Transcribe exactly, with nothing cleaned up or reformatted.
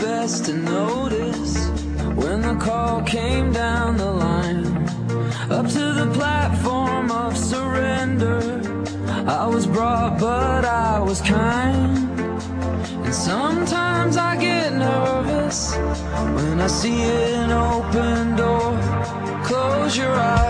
best to notice when the call came down the line, up to the platform of surrender. I was brought, but I was kind. And sometimes I get nervous when I see an open door. Close your eyes.